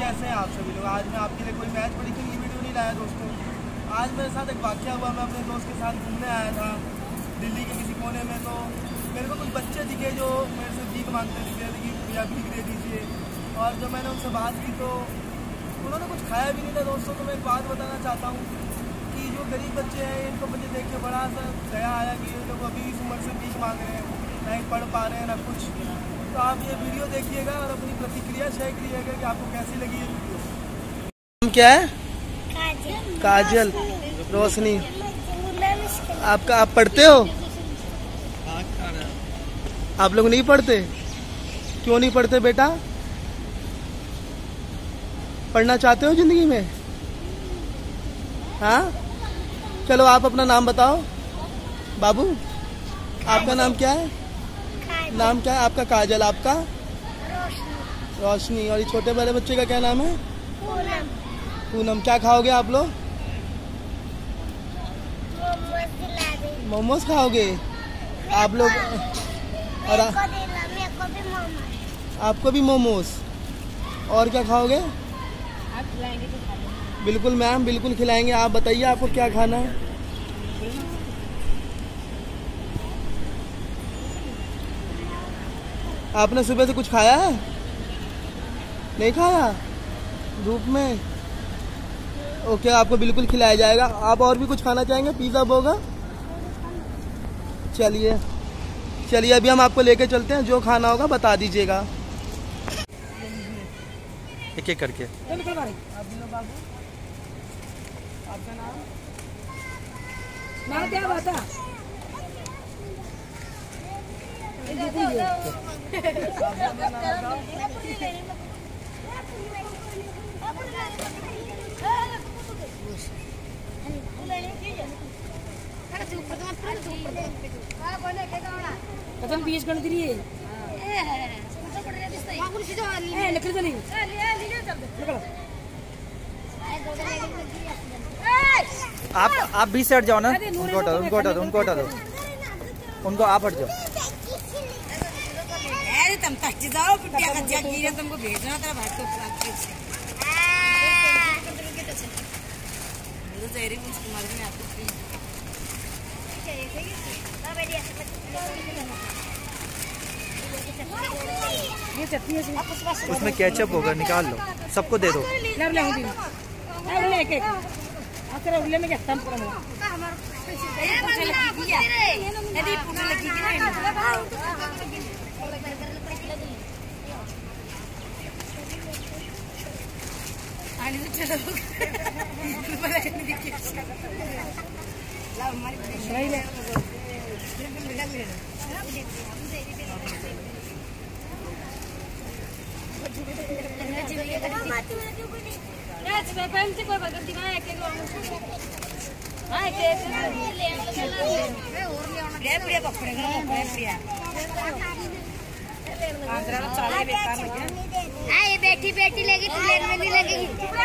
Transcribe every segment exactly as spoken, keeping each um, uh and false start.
कैसे हैं आप सभी लोग। आज मैं आपके लिए कोई मैच प्रेडिक्शन की वीडियो नहीं लाया दोस्तों। आज मेरे साथ एक वाक़या हुआ। मैं अपने दोस्त के साथ घूमने आया था दिल्ली के किसी कोने में, तो मेरे को कुछ बच्चे दिखे जो मेरे से भीख मांगते दिखे कि भैया भीख दे दीजिए। और जब मैंने उनसे बात की तो उन्होंने कुछ खाया भी नहीं था दोस्तों। तो मैं एक बात बताना चाहता हूँ कि जो गरीब बच्चे हैं इनको मुझे देख के बड़ा सा दया आया कि ये लोग अभी इस उम्र से भीख मांग रहे हैं, नहीं पढ़ पा रहे हैं ना कुछ। तो आप ये वीडियो देखिएगा और अपनी प्रतिक्रिया शेयर करिएगा कि आपको कैसी लगी ये वीडियो। नाम क्या है? काजल। काजल, रोशनी। आपका आप पढ़ते हो? आप लोग नहीं पढ़ते? क्यों नहीं पढ़ते बेटा? पढ़ना चाहते हो जिंदगी में? हाँ, चलो आप अपना नाम बताओ। बाबू, आपका नाम क्या है? नाम क्या है आपका? काजल। आपका? रोशनी। रोशनी। और ये छोटे बड़े बच्चे का क्या नाम है? पूनम। पूनम। क्या खाओगे आप लोग? मोमोज खाओगे आप लोग? और आ... आपको भी मोमोज। और क्या खाओगे? आप खिलाएंगे तो खा लो। बिल्कुल मैम, बिल्कुल खिलाएंगे। आप बताइए आपको क्या खाना है? आपने सुबह से कुछ खाया है? नहीं खाया? धूप में? ओके, आपको बिल्कुल खिलाया जाएगा। आप और भी कुछ खाना चाहेंगे? पिज़्ज़ा होगा? चलिए चलिए अभी हम आपको लेके चलते हैं। जो खाना होगा बता दीजिएगा एक एक करके। बाबू, आपका नाम? नाम क्या बात है? कदम बीस गण दिए निकल चली। आप आप बीस से हट जाओ ना। उनको हटा दो, उनको हटा दो, उनको हटा दो, उनको आप हट जाओ। अरे तुम थक जाओ, पिटिया का जग तुमको भेजना था भाई को। उसमें केचप होगा, निकाल लो, सबको दे दो। बैठी बैठी लेगी प्लेट में नहीं लगेगी।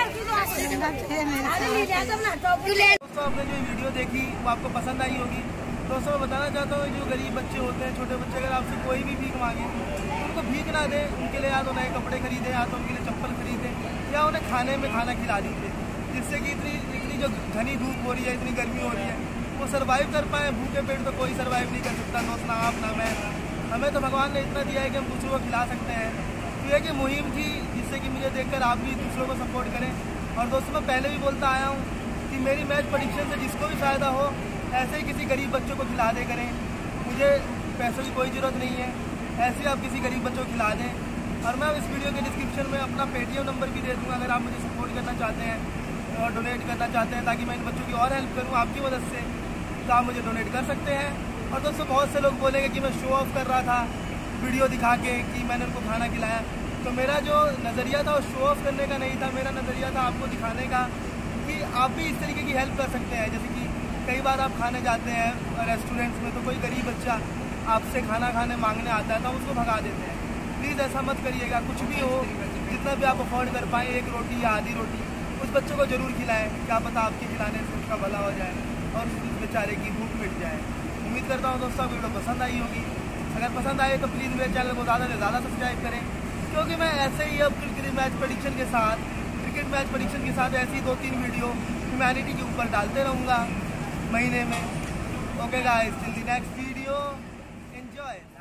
दोस्तों, आपने जो वीडियो देखी वो आपको पसंद आई होगी। दोस्तों, मैं बताना चाहता हूँ जो गरीब बच्चे होते हैं, छोटे बच्चे, अगर आपसे कोई भी भीख मांगे उनको भीख ना दे। उनके लिए या तो नए कपड़े खरीदे, या तो उनके लिए चप्पल खरीदे, या उन्हें खाने में खाना खिला दीजिए, जिससे कि इतनी इतनी जो घनी धूप हो रही है, इतनी गर्मी हो रही है, वो सर्वाइव कर पाए। भूखे पेट तो कोई सर्वाइव नहीं कर सकता दोस्त, ना आप ना मैं। हमें तो भगवान ने इतना दिया है कि हम दूसरों को खिला सकते हैं। तो ये कि मुहिम थी जिससे कि मुझे देखकर आप भी दूसरों को सपोर्ट करें। और दोस्तों, मैं पहले भी बोलता आया हूँ कि मेरी मैच प्रेडिक्शन से जिसको भी फ़ायदा हो ऐसे ही किसी गरीब बच्चों को खिला दे करें। मुझे पैसों की कोई ज़रूरत नहीं है, ऐसे ही आप किसी गरीब बच्चों को खिला दें। और मैं इस वीडियो के डिस्क्रिप्शन में अपना पेटीएम नंबर भी दे दूँगा, अगर आप मुझे सपोर्ट करना चाहते हैं और डोनेट करना चाहते हैं ताकि मैं इन बच्चों की और हेल्प करूँ आपकी मदद से, तो आप मुझे डोनेट कर सकते हैं। और दोस्तों, बहुत से लोग बोलेंगे कि मैं शो ऑफ कर रहा था वीडियो दिखा के कि मैंने उनको खाना खिलाया। तो मेरा जो नज़रिया था वो शो ऑफ करने का नहीं था। मेरा नज़रिया था आपको दिखाने का कि आप भी इस तरीके की हेल्प कर सकते हैं। जैसे कि कई बार आप खाने जाते हैं रेस्टोरेंट्स में, तो कोई गरीब बच्चा आपसे खाना खाने मांगने आता है तो उसको भगा देते हैं। प्लीज़ ऐसा मत करिएगा। कुछ भी हो, जितना भी आप अफोर्ड कर पाएँ, एक रोटी या आधी रोटी उस बच्चों को ज़रूर खिलाएं। क्या पता आपके खिलाने से उसका भला हो जाए और उस बेचारे की भूख मिट जाए। उम्मीद करता हूँ दोस्तों वीडियो पसंद आई होगी। अगर पसंद आए तो प्लीज़ मेरे चैनल को ज़्यादा से ज़्यादा सब्सक्राइब करें। क्योंकि मैं ऐसे ही अब क्रिकेट मैच प्रेडिक्शन के साथ क्रिकेट मैच प्रेडिक्शन के साथ ऐसी दो तीन वीडियो ह्यूमैनिटी के ऊपर डालते रहूँगा महीने में। Okay guys, till the next video, enjoy.